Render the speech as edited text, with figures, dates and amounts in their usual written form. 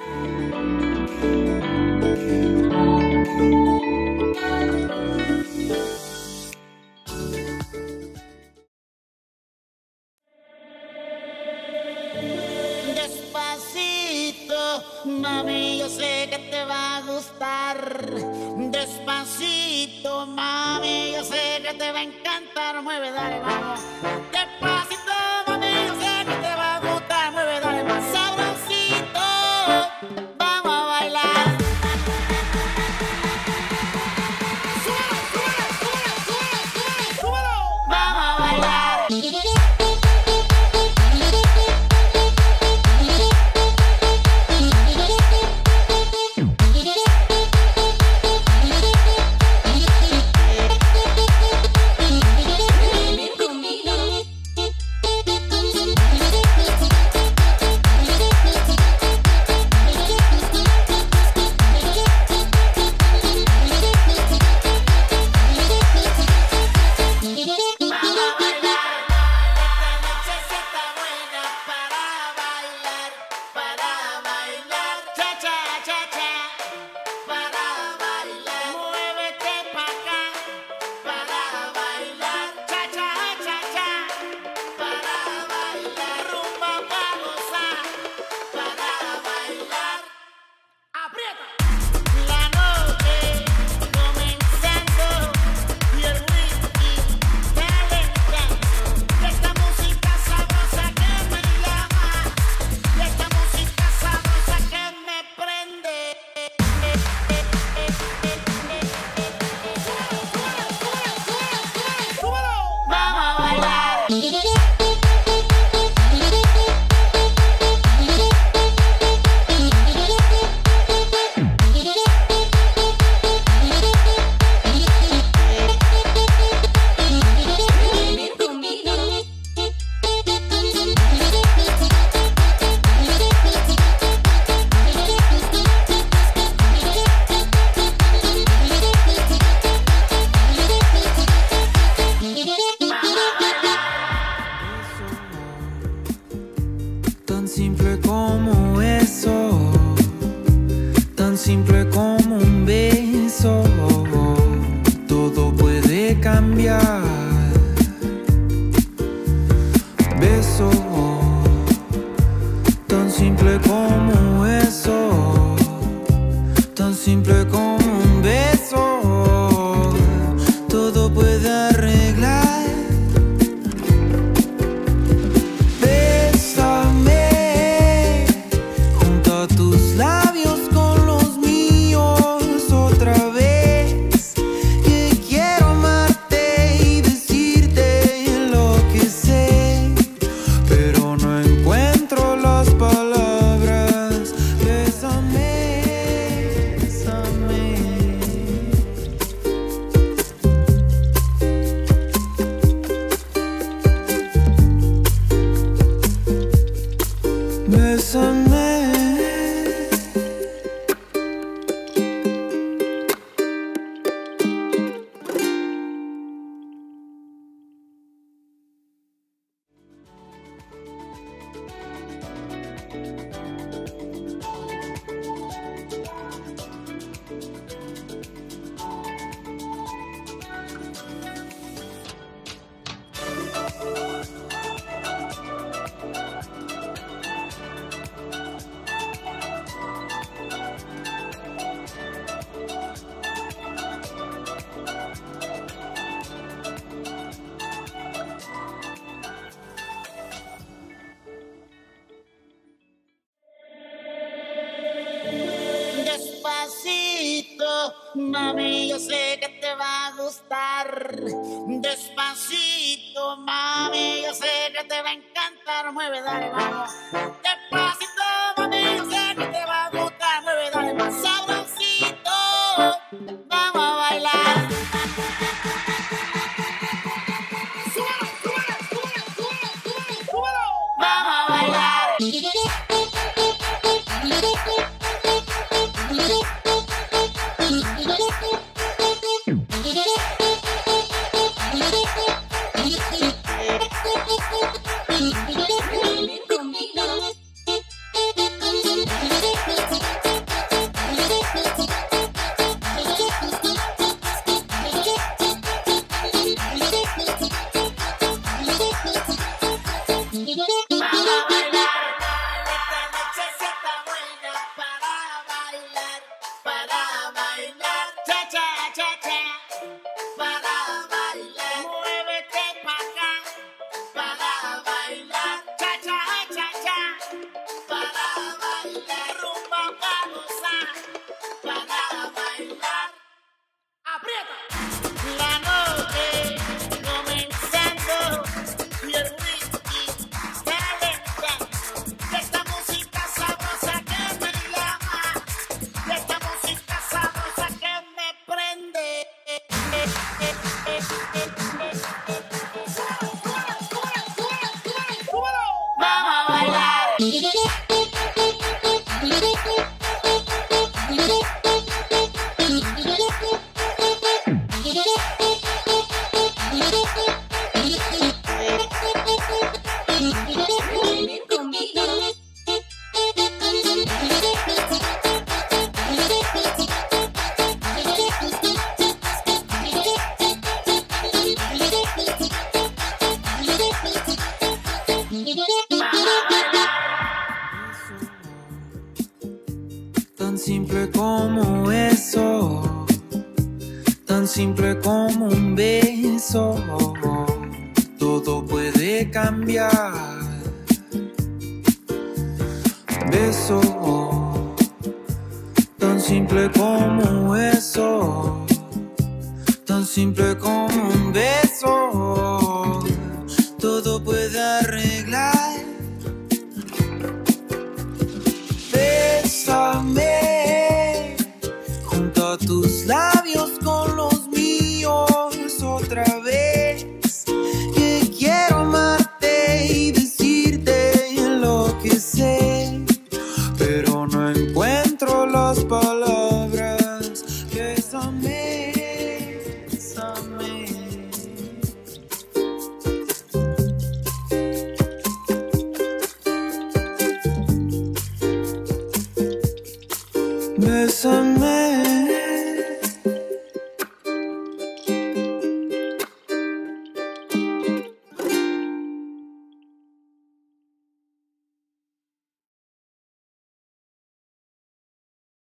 Mami, yo sé que te va a gustar. Despacito, mami, yo sé que te va a encantar. Mueve, dale, vamos. Despacito, mami, yo sé que te va a gustar. Mueve, dale, más sabrosito. Vamos a bailar. Súbelo, súbelo, súbelo, súbelo, súbelo, súbelo. Vamos a bailar. Tan simple como eso, tan simple como un beso, todo puede cambiar. Beso, tan simple como eso, tan simple como un beso, todo puede arreglar. Bésame. Despacito, mami, yo sé que te va a gustar. Despacito, mami, yo sé que te va a encantar. Mueve, dale, vamos. Despacito, mami, yo sé que te va a gustar. Mueve, dale, más sabrosito. Vamos a bailar. Súbelo, súbelo, súbelo, súbelo, súbelo, súbelo. Vamos a bailar. Conmigo. Tan simple como eso, tan simple como un beso, todo puede cambiar. Beso, tan simple como eso, tan simple como